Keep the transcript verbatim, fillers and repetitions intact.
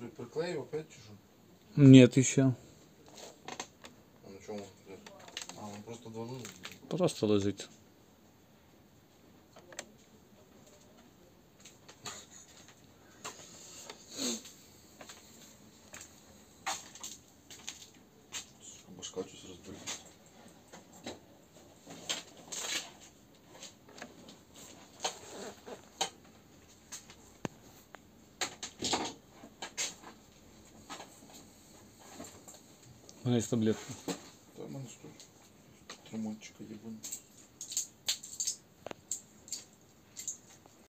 приклеив опять чи що? Нет еще. А на чому? А, він просто двонули? Просто лежить. Башка щось розбилась. У меня есть таблетка. Та в мене що? Тримончика єбаний.